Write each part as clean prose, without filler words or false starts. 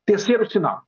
Terceiro sinal.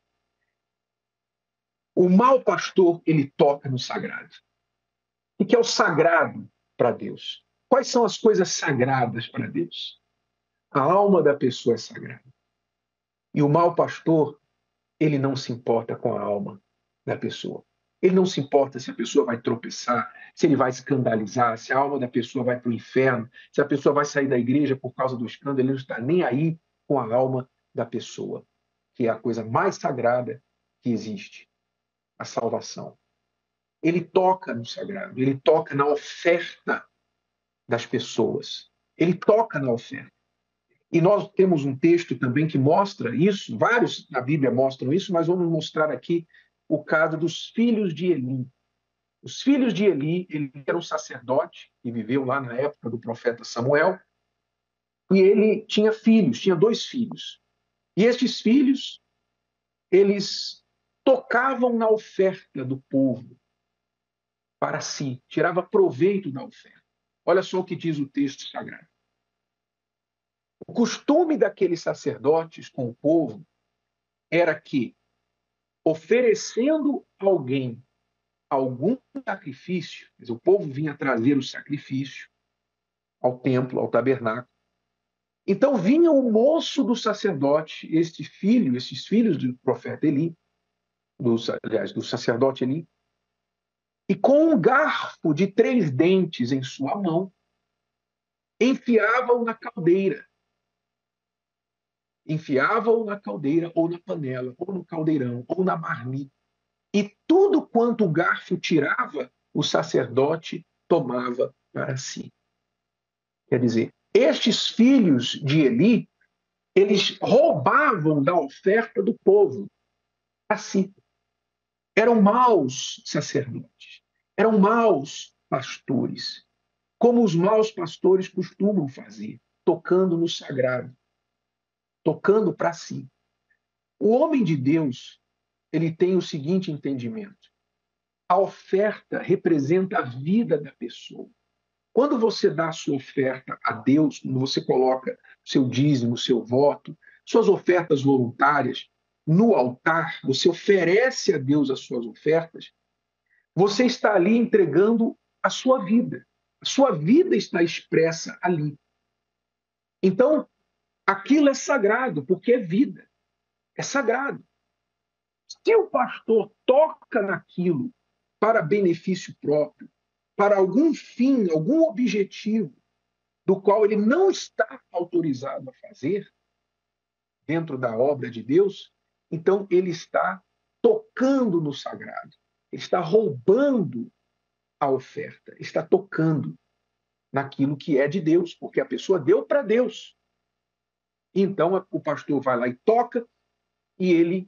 O mau pastor, ele toca no sagrado. O que é o sagrado para Deus? Quais são as coisas sagradas para Deus? A alma da pessoa é sagrada. E o mau pastor, ele não se importa com a alma da pessoa. Ele não se importa se a pessoa vai tropeçar, se ele vai escandalizar, se a alma da pessoa vai para o inferno, se a pessoa vai sair da igreja por causa do escândalo. Ele não está nem aí com a alma da pessoa, que é a coisa mais sagrada que existe, a salvação. Ele toca no sagrado, ele toca na oferta das pessoas. Ele toca na oferta. E nós temos um texto também que mostra isso, vários na Bíblia mostram isso, mas vamos mostrar aqui o caso dos filhos de Eli. Os filhos de Eli, ele era um sacerdote que viveu lá na época do profeta Samuel, e ele tinha filhos, tinha 2 filhos. E estes filhos, eles tocavam na oferta do povo para si, tirava proveito da oferta. Olha só o que diz o texto sagrado. O costume daqueles sacerdotes com o povo era que, oferecendo a alguém algum sacrifício, o povo vinha trazer o sacrifício ao templo, ao tabernáculo. Então vinha o moço do sacerdote, esses filhos do profeta Eli, do sacerdote Eli, e com um garfo de 3 dentes em sua mão, enfiava-o na caldeira. Enfiava-o na caldeira, ou na panela, ou no caldeirão, ou na marmita. E tudo quanto o garfo tirava, o sacerdote tomava para si. Quer dizer, estes filhos de Eli, eles roubavam da oferta do povo para si. Eram maus sacerdotes, eram maus pastores, como os maus pastores costumam fazer, tocando no sagrado, tocando para si. O homem de Deus, ele tem o seguinte entendimento: a oferta representa a vida da pessoa. Quando você dá a sua oferta a Deus, quando você coloca seu dízimo, seu voto, suas ofertas voluntárias no altar, você oferece a Deus as suas ofertas, você está ali entregando a sua vida. A sua vida está expressa ali. Então, aquilo é sagrado, porque é vida. É sagrado. Se o pastor toca naquilo para benefício próprio, para algum fim, algum objetivo, do qual ele não está autorizado a fazer, dentro da obra de Deus, então ele está tocando no sagrado, ele está roubando a oferta, está tocando naquilo que é de Deus, porque a pessoa deu para Deus. Então o pastor vai lá e toca, e ele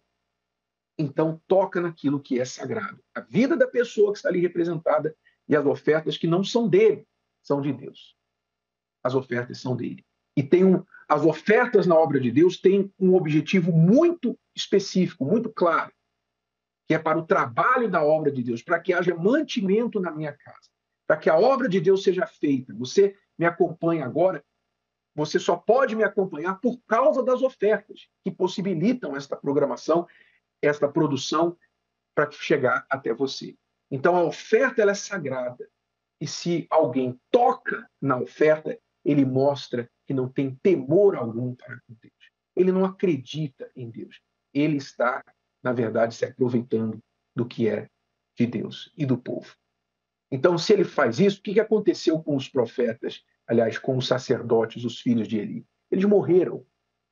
então toca naquilo que é sagrado. A vida da pessoa que está ali representada e as ofertas que não são dele, são de Deus. As ofertas são dele. E as ofertas na obra de Deus têm um objetivo muito específico, muito claro, que é para o trabalho da obra de Deus, para que haja mantimento na minha casa, para que a obra de Deus seja feita. Você me acompanha agora, você só pode me acompanhar por causa das ofertas que possibilitam esta programação, esta produção, para chegar até você. Então a oferta ela é sagrada. E se alguém toca na oferta, ele mostra que não tem temor algum para com Deus. Ele não acredita em Deus. Ele está, na verdade, se aproveitando do que é de Deus e do povo. Então, se ele faz isso, o que aconteceu com os profetas? Aliás, com os sacerdotes, os filhos de Eli? Eles morreram.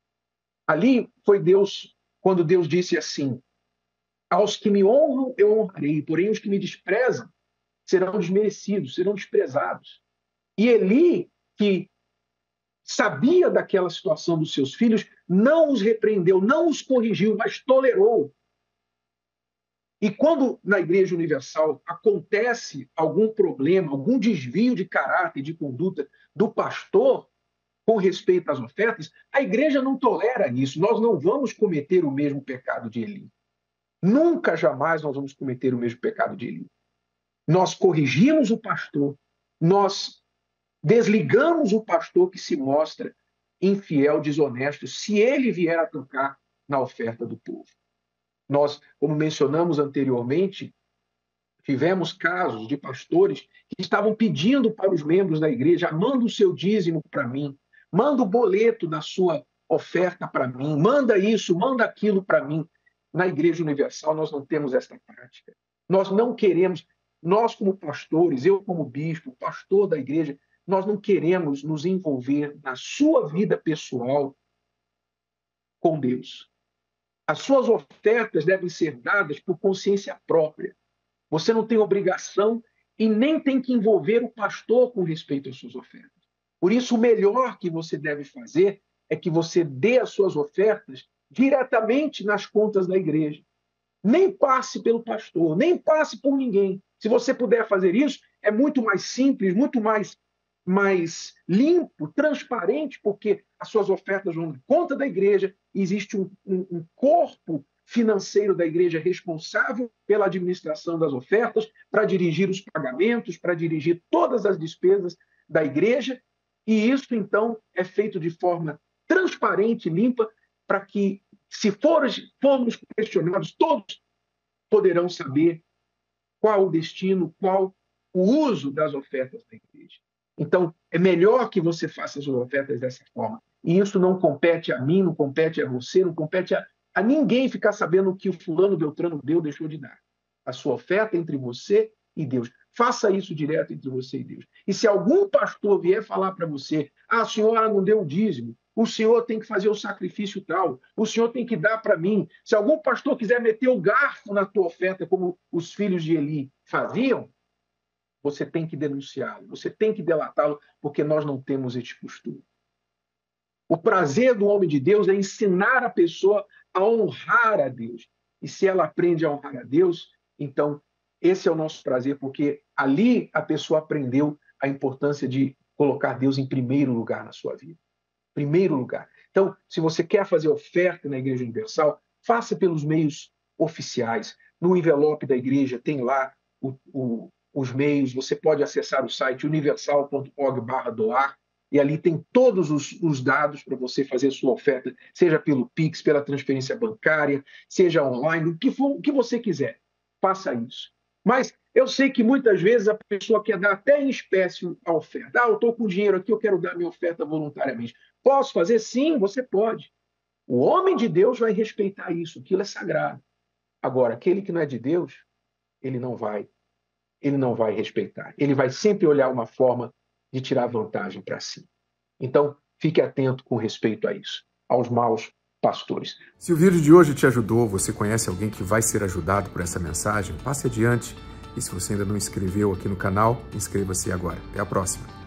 Ali foi Deus, quando Deus disse assim: aos que me honram, eu honrarei, porém os que me desprezam serão desmerecidos, serão desprezados. E Eli, que sabia daquela situação dos seus filhos, não os repreendeu, não os corrigiu, mas tolerou. E quando na Igreja Universal acontece algum problema, algum desvio de caráter, de conduta do pastor com respeito às ofertas, a igreja não tolera isso. Nós não vamos cometer o mesmo pecado de Eli. Nunca, jamais nós vamos cometer o mesmo pecado de Eli. Nós corrigimos o pastor, nós desligamos o pastor que se mostra infiel, desonesto, se ele vier a tocar na oferta do povo. Nós, como mencionamos anteriormente, tivemos casos de pastores que estavam pedindo para os membros da igreja: manda o seu dízimo para mim, manda o boleto da sua oferta para mim, manda isso, manda aquilo para mim. Na Igreja Universal, nós não temos essa prática. Nós não queremos, nós como pastores, eu como bispo, pastor da igreja, nós não queremos nos envolver na sua vida pessoal com Deus. As suas ofertas devem ser dadas por consciência própria. Você não tem obrigação e nem tem que envolver o pastor com respeito às suas ofertas. Por isso, o melhor que você deve fazer é que você dê as suas ofertas diretamente nas contas da igreja. Nem passe pelo pastor, nem passe por ninguém. Se você puder fazer isso, é muito mais simples, muito mais limpo, transparente, porque as suas ofertas vão na conta da igreja, existe um corpo financeiro da igreja responsável pela administração das ofertas, para dirigir os pagamentos, para dirigir todas as despesas da igreja, e isso, então, é feito de forma transparente, limpa, para que, se formos questionados, todos poderão saber qual o destino, qual o uso das ofertas da igreja. Então, é melhor que você faça as suas ofertas dessa forma. E isso não compete a mim, não compete a você, não compete a ninguém ficar sabendo o que o fulano, Beltrano deu, deixou de dar. A sua oferta é entre você e Deus. Faça isso direto entre você e Deus. E se algum pastor vier falar para você: a senhora não deu o dízimo, o senhor tem que fazer o sacrifício tal, o senhor tem que dar para mim. Se algum pastor quiser meter o garfo na tua oferta, como os filhos de Eli faziam, você tem que denunciá-lo, você tem que delatá-lo, porque nós não temos esse costume. O prazer do homem de Deus é ensinar a pessoa a honrar a Deus. E se ela aprende a honrar a Deus, então esse é o nosso prazer, porque ali a pessoa aprendeu a importância de colocar Deus em primeiro lugar na sua vida. Primeiro lugar. Então, se você quer fazer oferta na Igreja Universal, faça pelos meios oficiais. No envelope da igreja tem lá os meios. Você pode acessar o site universal.org/doar e ali tem todos os dados para você fazer sua oferta, seja pelo Pix, pela transferência bancária, seja online, o que você quiser. Faça isso. Mas eu sei que muitas vezes a pessoa quer dar até em espécie a oferta. Eu estou com dinheiro aqui, eu quero dar minha oferta voluntariamente. Posso fazer? Sim, você pode. O homem de Deus vai respeitar isso, aquilo é sagrado. Agora, aquele que não é de Deus, ele não vai respeitar. Ele vai sempre olhar uma forma de tirar vantagem para si. Então, fique atento com respeito a isso, aos maus pastores. Se o vídeo de hoje te ajudou, você conhece alguém que vai ser ajudado por essa mensagem, passe adiante. E se você ainda não inscreveu aqui no canal, inscreva-se agora. Até a próxima.